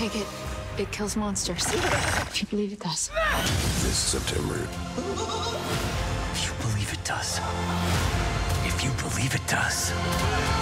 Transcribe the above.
take it. It kills monsters. If you believe it does. This September. If you believe it does. If you believe it does.